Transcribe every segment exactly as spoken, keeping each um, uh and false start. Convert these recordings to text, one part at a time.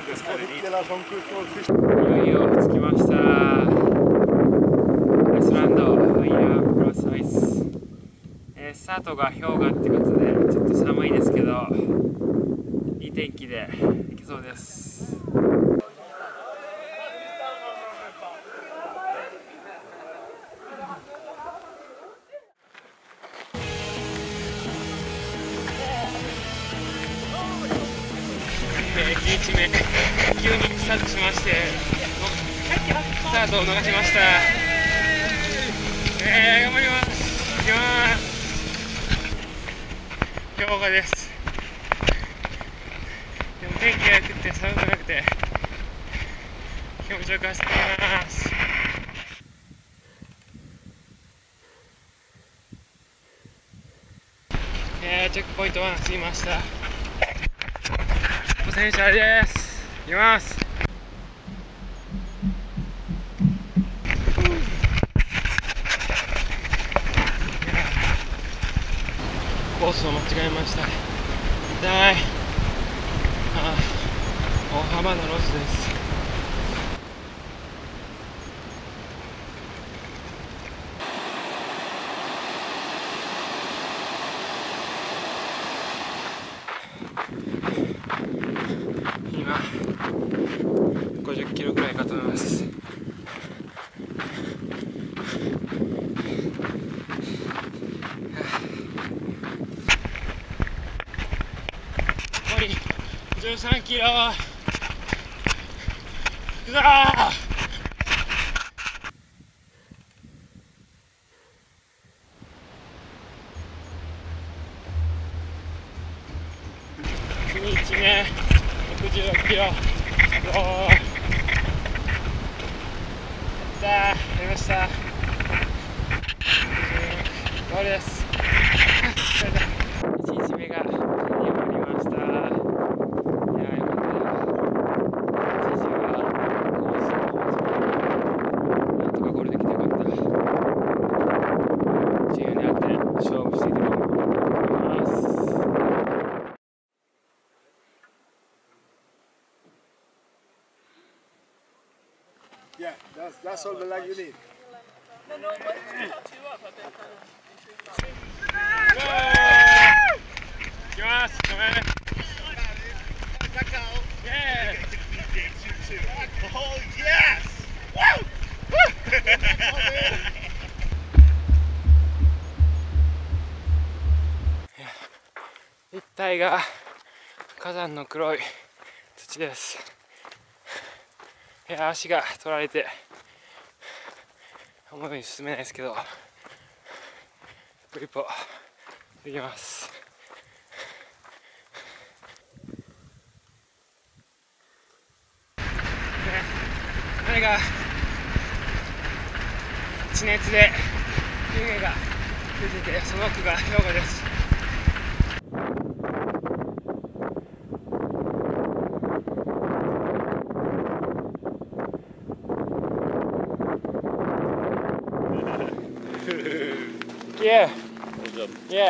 いよいよ着きました。アイスランドファイヤープラスアイス、えー、スタートが氷河ってことでちょっと寒いですけどいい天気で行けそうです。じゅういちめ急にスタートしましてスタートを逃しました。えー、頑張ります。行きます。氷河です。でも天気が良くて寒くなくて気持ちよく走っています。えー、チェックポイントいち過ぎました。選手あれです。行きます。コースを間違えました。痛い。ああ、大幅なロスです。今ごじゅっキロぐらいかと思います。残りじゅうさんキロ。うわー。に日目ろくじゅうろくキロ。おー、やったー、やりました。ゴールです。いち日目が終わりました。いやー、よかったよ。いち日はコースの方なんとかゴールできてよかった。自由にあって勝負していきます。 Yeah, that's that's all the lag you need. No, no, but to catch you up, I think. 行きます。ごめん。Yeah. Oh yes! Woo! 一帯が火山の黒い土です。いや、足が取られて思うように進めないですけど一歩一歩できます。雨が地熱で湯気が出てて、その奥が氷河です。Yeah. Yeah.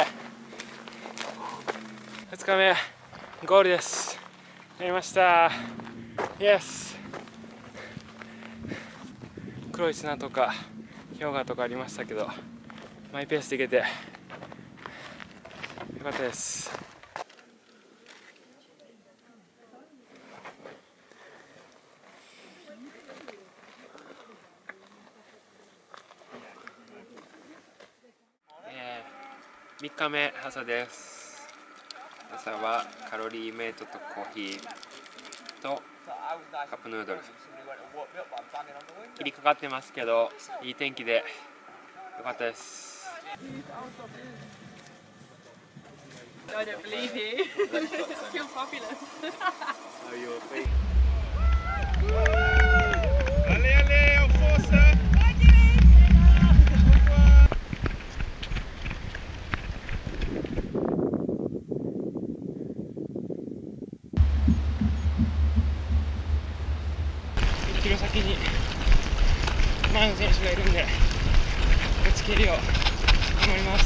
ふつかめゴールです。やりました。Yes。黒い砂とか氷河とかありましたけどマイペースで行けてよかったです。みっかめ朝です。朝はカロリーメイトとコーヒーとカップヌードル切りかかってますけどいい天気でよかったです。 I don't believe you. You're popular. Allez, allez, on fonce! いちキロ先に前の選手がいるんでぶつけるよう頑張ります。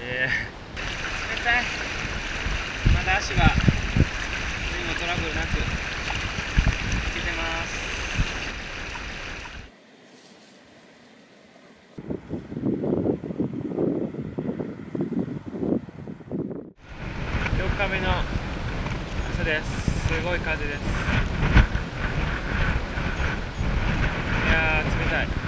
えー、冷たい。まだ足は何もトラブルなくついてます。よっかめの朝です。すごい風です。いやー冷たい。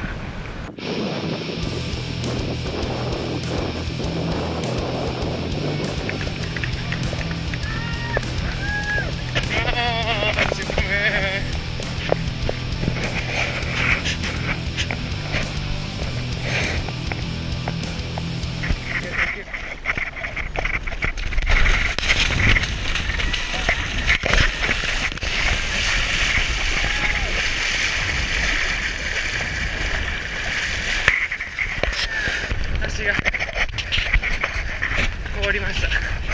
足が凍りました。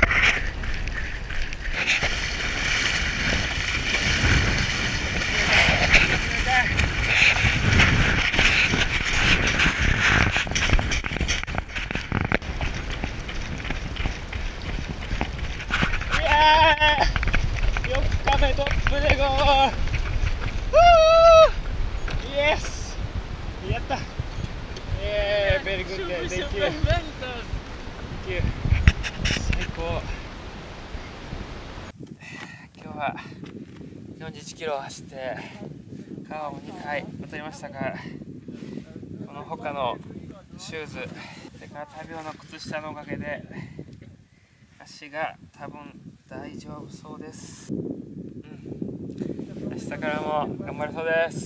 よっかめトップでゴール。イエス、やった。えー、ベリーグッドデイ。Thank you。Thank you。最高。今日はよんじゅういちキロ走って川をにかい渡りましたが、この他のシューズ、それから多病の靴下のおかげで足が多分大丈夫そうです。うん、明日からも頑張れそうです。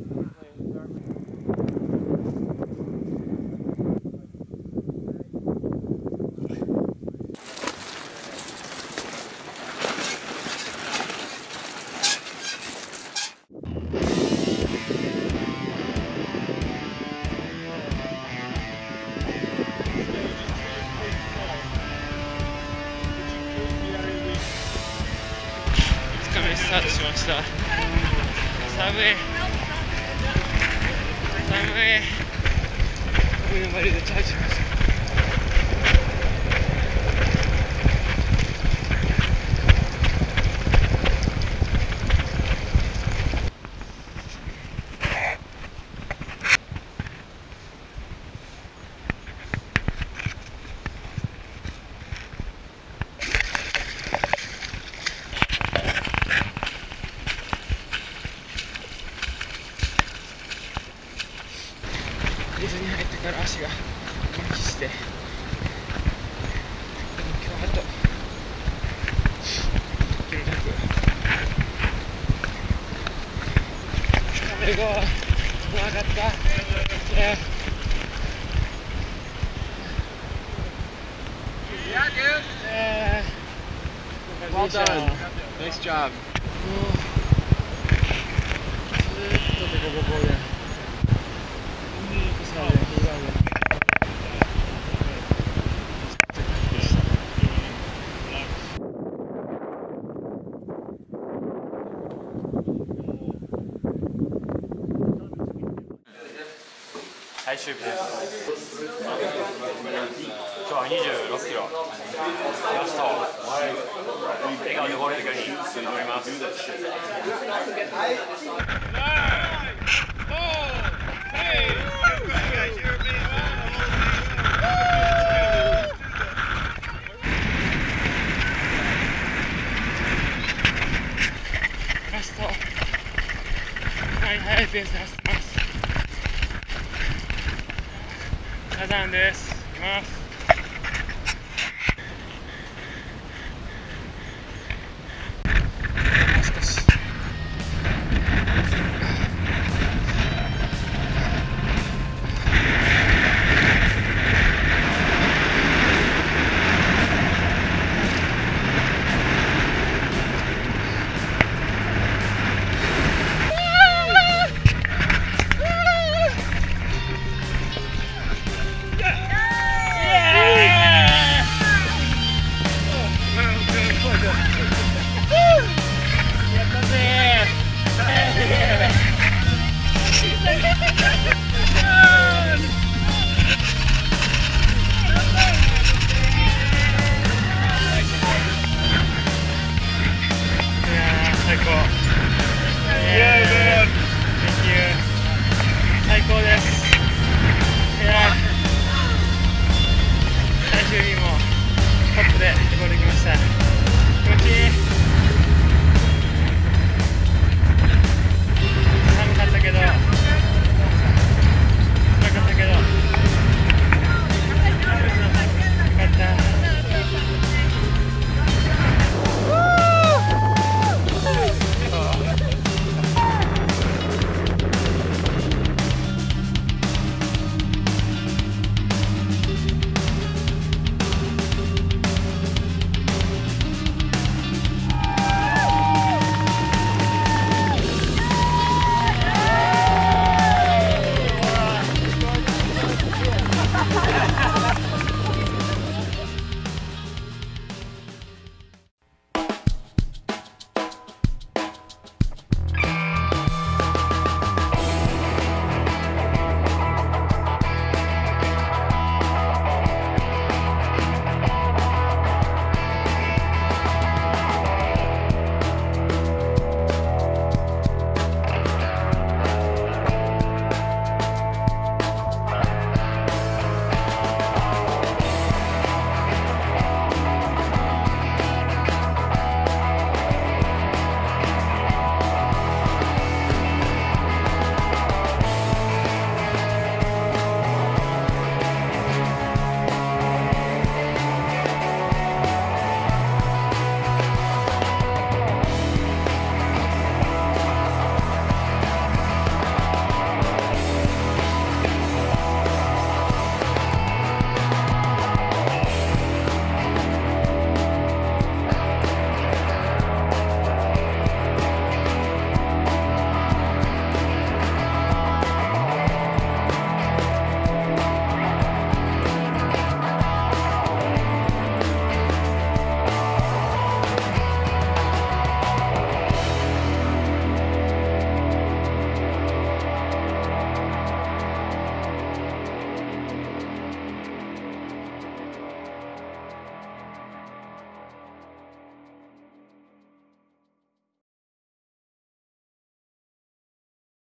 スタートしました。寒い寒い。海の周りでチャージしました。水に入ってから足が麻痺して、でも今日あととにかく最後怖かった。Yeah, dude. Yeah. Well done. Nice job. ずっとデコボコで。最終日です。今日はにじゅうろっキロラスト、笑顔でゴールできるように頑張ります。ラストはいはいペースで走ってます。火山です。行きます。